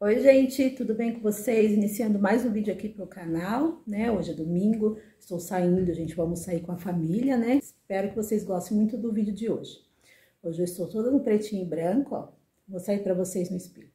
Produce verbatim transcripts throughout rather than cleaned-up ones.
Oi, gente, tudo bem com vocês? Iniciando mais um vídeo aqui pro canal, né? Hoje é domingo, estou saindo, gente, vamos sair com a família, né? Espero que vocês gostem muito do vídeo de hoje. Hoje eu estou toda no pretinho e branco, ó. Vou sair pra vocês no espelho.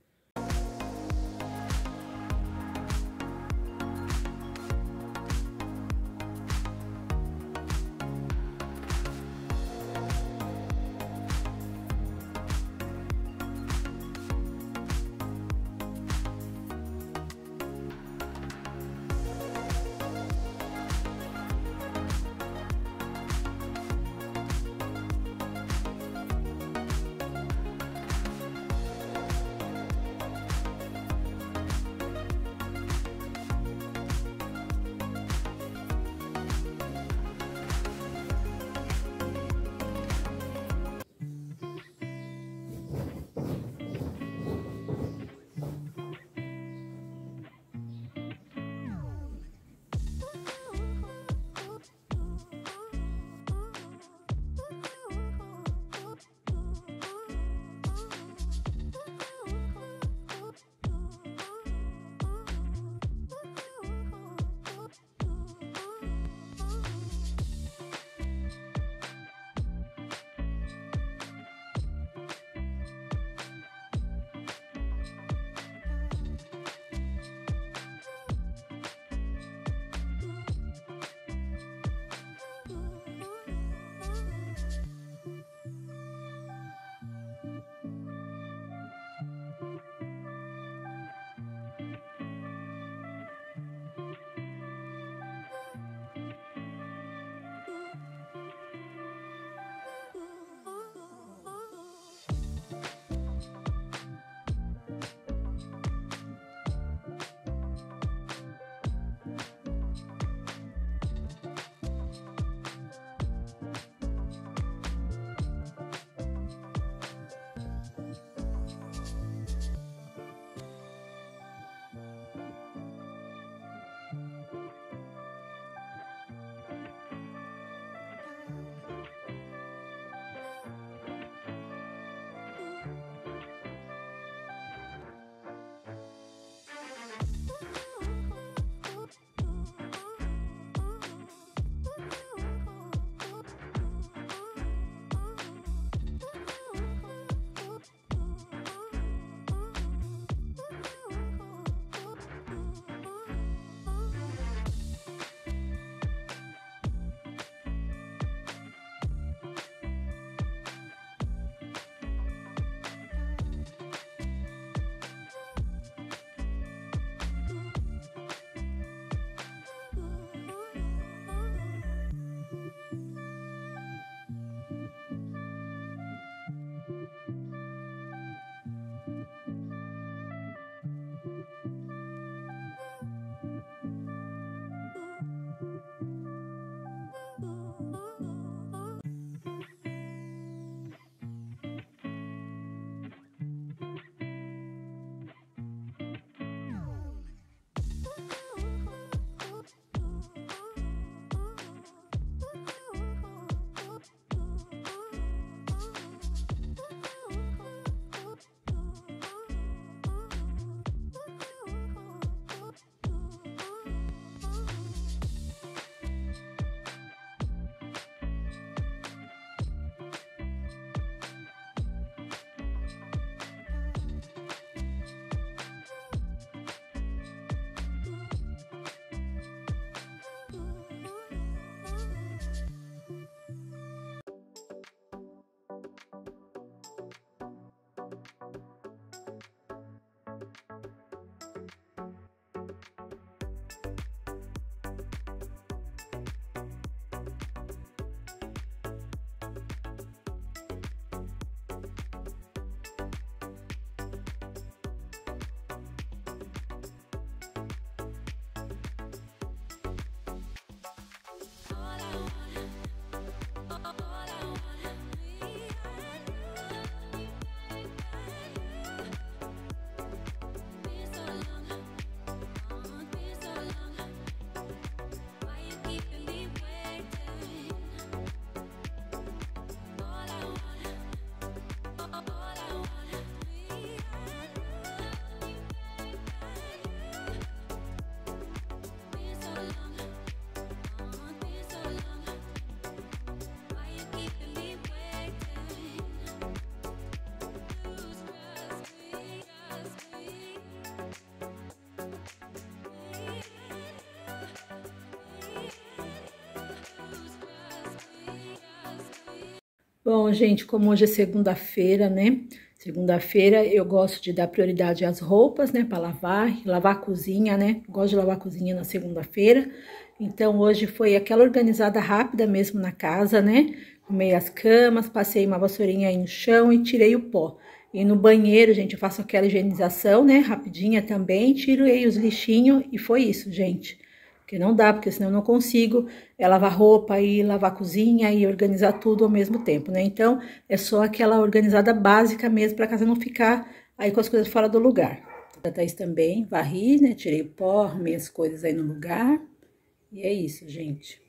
Bom, gente, como hoje é segunda-feira, né? Segunda-feira eu gosto de dar prioridade às roupas, né? Para lavar, lavar a cozinha, né? Gosto de lavar a cozinha na segunda-feira. Então, hoje foi aquela organizada rápida mesmo na casa, né? Arrumei as camas, passei uma vassourinha aí no chão e tirei o pó. E no banheiro, gente, eu faço aquela higienização, né? Rapidinha também, tirei os lixinhos e foi isso, gente. Porque não dá, porque senão eu não consigo é, lavar roupa e lavar a cozinha e organizar tudo ao mesmo tempo, né? Então, é só aquela organizada básica mesmo para casa não ficar aí com as coisas fora do lugar. A Thaís também varri, né? Tirei o pó, arrumei as coisas aí no lugar. E é isso, gente.